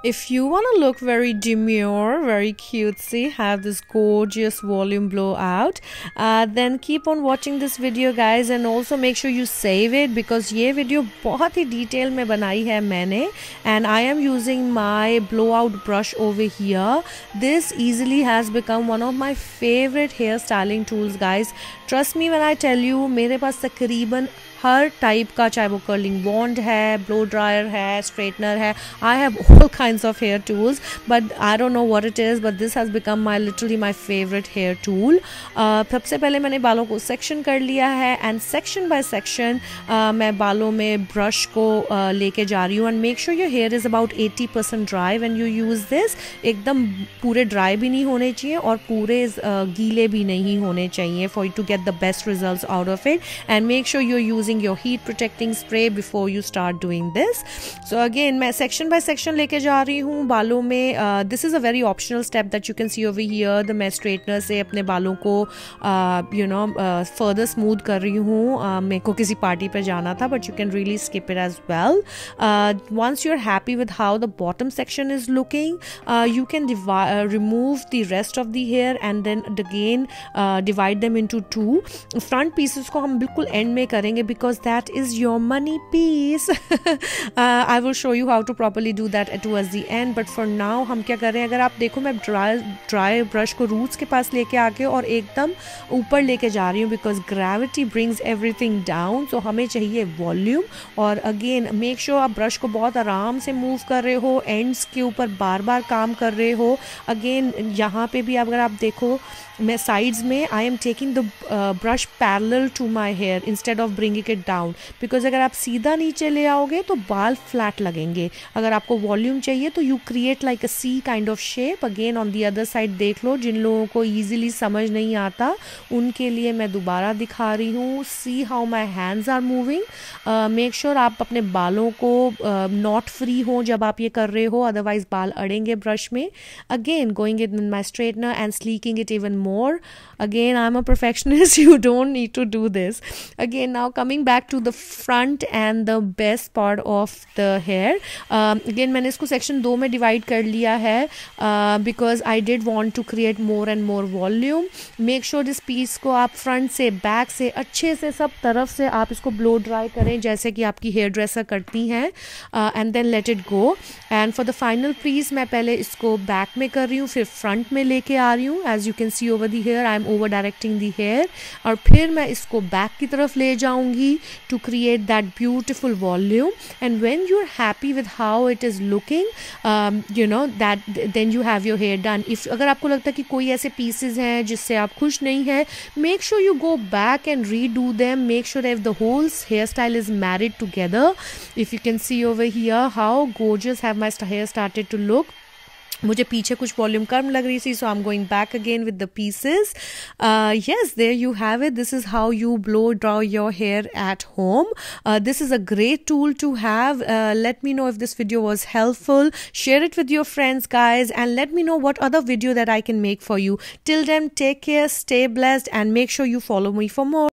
If you want to look very demure, very cutesy, have this gorgeous volume blowout, then keep on watching this video guys, and also make sure you save it because ये video बहुत ही detail में बनाई है मैंने, and I am using my blowout brush over here. This easily has become one of my favorite hair styling tools guys. Trust me when I tell you, मेरे पास तकरीबन हर type का, चाहे वो कर्लिंग बॉन्ड है, ब्लो ड्रायर है, straightener है, I have all kinds of hair tools, but I don't know what it is, but this has become my literally my favourite hair tool. सबसे पहले मैंने बालों को सेक्शन कर लिया है, एंड सेक्शन बाय सेक्शन मैं बालों में ब्रश को लेके जा रही हूँ. And make sure your hair is about 80% dry when you use this. एकदम पूरे ड्राई भी नहीं होने चाहिए और पूरे गीले भी नहीं होने चाहिए for you to get the best results out of it. And make sure you using your heat protecting spray before you start doing this. So again मैं section by section लेके जा रही हूँ बालों में. This is a very optional step that you can see over here. The मैं straightener से अपने बालों को further smooth कर रही हूँ. मेरे को किसी पार्टी पे जाना था, but you can really skip it as well. Once you're happy with how the bottom section is looking, you can remove the rest of the hair and then again divide them into two. Front pieces को हम बिल्कुल end में करेंगे because that is your money piece. I will show you how to properly do that towards the end, but for now हम क्या कर रहे हैं, अगर आप देखो मैं ड्राई ब्रश को रूट्स के पास लेके आके और एकदम ऊपर लेके जा रही हूँ because gravity brings everything down. So हमें चाहिए वॉल्यूम. और अगेन मेक श्योर आप ब्रश को बहुत आराम से मूव कर रहे हो, एंड्स के ऊपर बार बार काम कर रहे हो. अगेन यहाँ पे भी अगर आप देखो मैं साइड्स में I am taking the brush parallel to my hair instead of bringing it down, because अगर आप सीधा नीचे ले आओगे तो बाल फ्लैट लगेंगे. अगर आपको वॉल्यूम चाहिए तो you create like a C kind of shape. Again on the other side देख लो, जिन लोगों को ईजिली समझ नहीं आता उनके लिए मैं दोबारा दिखा रही हूँ. See how my hands are moving. Make sure आप अपने बालों को नॉट फ्री हो जब आप ये कर रहे हो, अदरवाइज बाल अड़ेंगे ब्रश में. Again going it in my straightener and sleeking it even more. Again, I'm a perfectionist. You don't need to do this. Again, now coming back to the front and the best part of the hair. Again, मैंने इसको section 2 में divide कर लिया है because I did want to create more and more volume. Make sure इस piece को आप front से back से अच्छे से सब तरफ से आप इसको blow dry करें जैसे कि आपकी hair dresser करती हैं, and then let it go. And for the final piece मैं पहले इसको back में कर रही हूँ, फिर front में लेके आ रही हूँ. As you can see over the hair, I am over directing the hair. और फिर मैं इसको back की तरफ ले जाऊंगी to create that beautiful volume. And when you're happy with how it is looking, that then you have your hair done. If अगर आपको लगता है कि कोई ऐसे pieces हैं जिससे आप खुश नहीं हैं, make sure you go back and redo them. Make sure that the whole hairstyle is married together. If you can see over here how gorgeous have my hair started to look. मुझे पीछे कुछ volume कम लग रही थी, so I'm going back again with the pieces. Yes, there you have it. This is how you blow dry your hair at home. This is a great tool to have. Let me know if this video was helpful. Share it with your friends guys, and let me know what other video that I can make for you. Till then, take care, stay blessed, and make sure you follow me for more.